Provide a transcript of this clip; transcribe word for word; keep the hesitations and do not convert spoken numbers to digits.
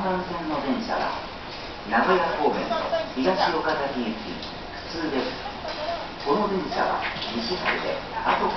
番線の電車は名古屋方面の東岡崎行き普通です。この電車は西原で後